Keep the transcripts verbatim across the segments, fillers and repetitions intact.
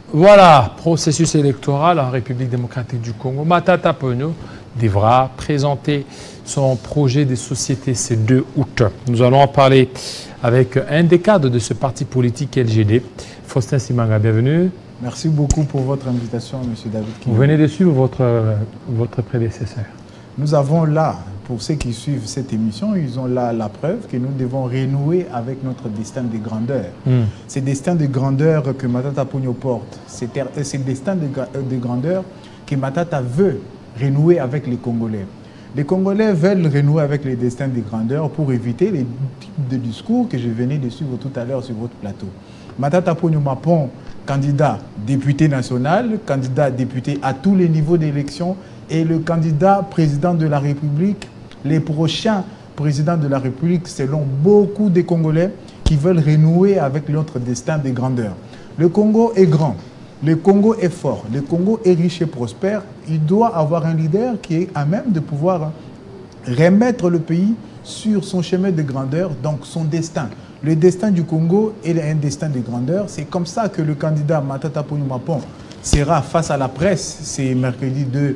Voilà, processus électoral en République démocratique du Congo. Matata Ponyo devra présenter son projet de société ce deux août. Nous allons en parler avec un des cadres de ce parti politique L G D, Faustin Simanga. Bienvenue. Merci beaucoup pour votre invitation, M. David. Vous venez de suivre votre, votre prédécesseur. Nous avons là, pour ceux qui suivent cette émission, ils ont là la preuve que nous devons renouer avec notre destin de grandeur. Mm. C'est destin de grandeur que Matata Ponyo porte. C'est le destin de, de grandeur que Matata veut renouer avec les Congolais. Les Congolais veulent renouer avec les destins de grandeur pour éviter les types de discours que je venais de suivre tout à l'heure sur votre plateau. Matata Ponyo Mapon, candidat député national, candidat député à tous les niveaux d'élection et le candidat président de la République, les prochains présidents de la République selon beaucoup de Congolais qui veulent renouer avec notre destin de grandeur. Le Congo est grand, le Congo est fort, le Congo est riche et prospère. Il doit avoir un leader qui est à même de pouvoir remettre le pays sur son chemin de grandeur, donc son destin. Le destin du Congo est un destin de grandeur. C'est comme ça que le candidat Matata Ponyo Mapon sera face à la presse, c'est mercredi deux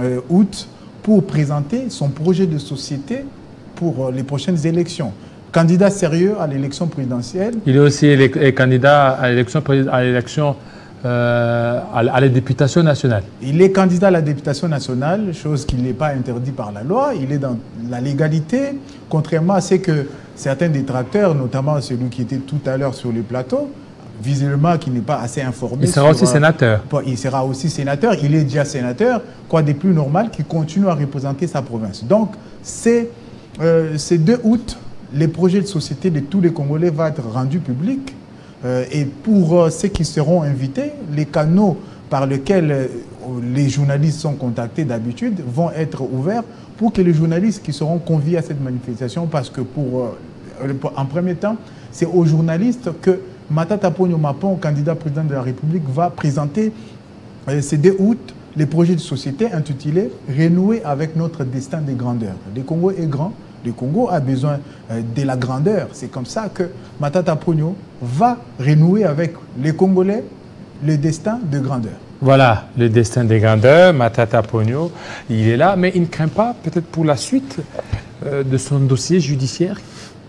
août, pour présenter son projet de société pour les prochaines élections. Candidat sérieux à l'élection présidentielle. Il est aussi candidat à l'élection à l'élection euh, à la députation nationale. Il est candidat à la députation nationale, chose qui n'est pas interdite par la loi. Il est dans la légalité, contrairement à ce que certains détracteurs, notamment celui qui était tout à l'heure sur le plateau, visiblement qui n'est pas assez informé. Il sera sur, aussi sénateur. Euh, il sera aussi sénateur. Il est déjà sénateur. Quoi de plus normal qu'il continue à représenter sa province. Donc, c'est euh, deux août, les projets de société de tous les Congolais vont être rendus publics. Euh, et pour euh, ceux qui seront invités, les canaux par lesquels euh, les journalistes sont contactés d'habitude vont être ouverts pour que les journalistes qui seront conviés à cette manifestation, parce que pour, euh, en premier temps, c'est aux journalistes que Matata Ponyo Mapon, candidat président de la République, va présenter euh, ce deux août les projets de société intitulés « Renouer avec notre destin de grandeur ». Le Congo est grand, le Congo a besoin euh, de la grandeur. C'est comme ça que Matata Ponyo va renouer avec les Congolais le destin de grandeur. Voilà, le destin de grandeur, Matata Ponyo, il est là, mais il ne craint pas peut-être pour la suite euh, de son dossier judiciaire.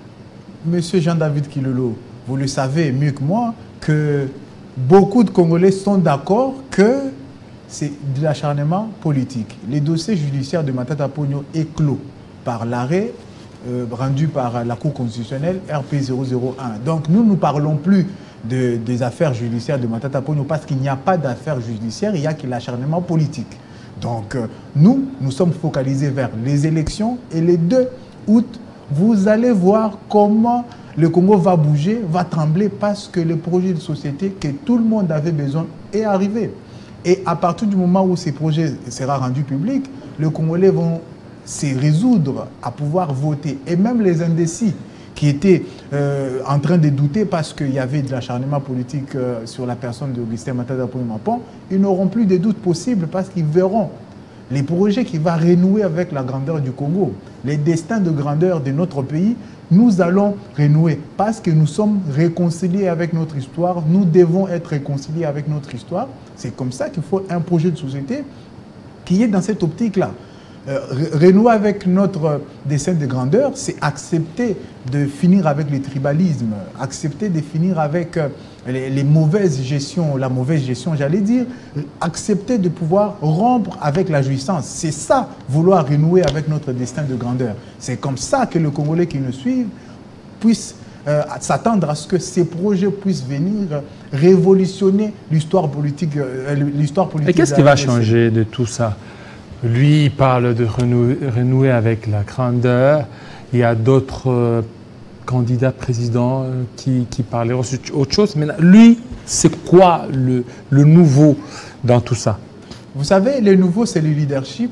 Monsieur Jean-David Kilolo, vous le savez mieux que moi, que beaucoup de Congolais sont d'accord que c'est de l'acharnement politique. Les dossiers judiciaires de Matata Ponyo est clos par l'arrêt euh, rendu par la Cour constitutionnelle R P zéro zéro un. Donc nous ne parlons plus de, des affaires judiciaires de Matata Ponyo parce qu'il n'y a pas d'affaires judiciaires, il n'y a que l'acharnement politique. Donc euh, nous, nous sommes focalisés vers les élections et les deux août, vous allez voir comment le Congo va bouger, va trembler parce que le projet de société que tout le monde avait besoin est arrivé. Et à partir du moment où ces projets seront rendus publics, les Congolais vont se résoudre à pouvoir voter. Et même les indécis qui étaient euh, en train de douter parce qu'il y avait de l'acharnement politique euh, sur la personne de Augustin Matata Ponyo Mapon, ils n'auront plus de doutes possibles parce qu'ils verront les projets qui vont renouer avec la grandeur du Congo, les destins de grandeur de notre pays. Nous allons renouer parce que nous sommes réconciliés avec notre histoire. Nous devons être réconciliés avec notre histoire. C'est comme ça qu'il faut un projet de société qui est dans cette optique-là. Euh, renouer avec notre destin de grandeur, c'est accepter de finir avec le tribalisme, accepter de finir avec euh, les, les mauvaises gestions, la mauvaise gestion, j'allais dire, accepter de pouvoir rompre avec la jouissance. C'est ça, vouloir renouer avec notre destin de grandeur. C'est comme ça que le Congolais qui nous suivent puisse euh, s'attendre à ce que ces projets puissent venir euh, révolutionner l'histoire politique, euh, l'histoire politique. Et qu'est-ce qui va changer de tout ça? Lui, il parle de renouer, renouer avec la grandeur. Il y a d'autres euh, candidats présidents euh, qui, qui parlaient autre chose. Mais lui, c'est quoi le, le nouveau dans tout ça? Vous savez, le nouveau, c'est le leadership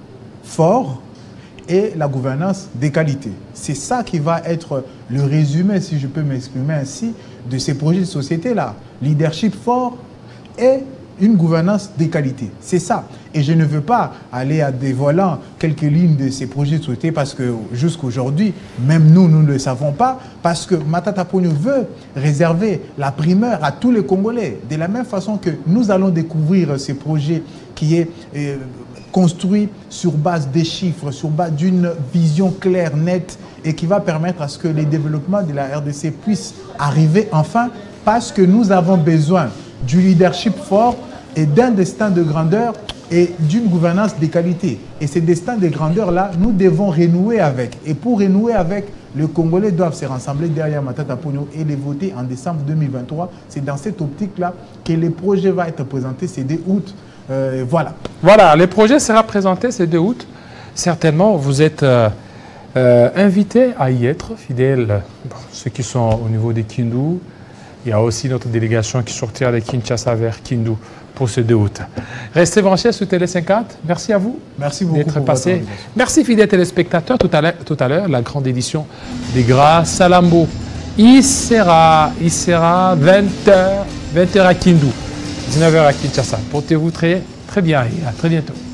fort et la gouvernance de qualité. C'est ça qui va être le résumé, si je peux m'exprimer ainsi, de ces projets de société-là. Leadership fort et une gouvernance de qualité. C'est ça. Et je ne veux pas aller à dévoilant quelques lignes de ces projets souhaités parce que jusqu'aujourd'hui, même nous, nous ne le savons pas, parce que Matata Ponyo veut réserver la primeur à tous les Congolais. De la même façon que nous allons découvrir ces projets qui est euh, construit sur base des chiffres, sur base d'une vision claire, nette, et qui va permettre à ce que les développements de la R D C puissent arriver enfin, parce que nous avons besoin du leadership fort et d'un destin de grandeur et d'une gouvernance de qualité. Et ces destins de grandeur-là, nous devons renouer avec. Et pour renouer avec, les Congolais doivent se rassembler derrière Matata Ponyo et les voter en décembre deux mille vingt-trois. C'est dans cette optique-là que le projet va être présenté ce deux août. Euh, voilà. Voilà, le projet sera présenté ce deux août. Certainement, vous êtes euh, euh, invités à y être, fidèles, bon, ceux qui sont au niveau de Kindu. Il y a aussi notre délégation qui sortira de Kinshasa vers Kindu pour ce deux août. Restez branchés sur Télé cinquante. Merci à vous. Merci beaucoup d'être passé. Merci, fidèles téléspectateurs. Tout à l'heure, la grande édition des Gras Salambo. Il sera, il sera vingt heures, vingt heures à Kindu, dix-neuf heures à Kinshasa. Portez-vous très, très bien et à très bientôt.